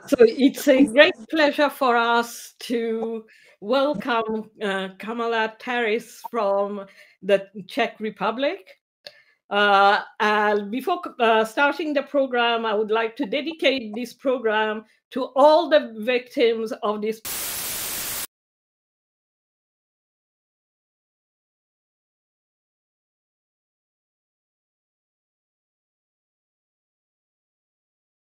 So it's a great pleasure for us to welcome Kamala Taris from the Czech Republic. And before starting the program, I would like to dedicate this program to all the victims of this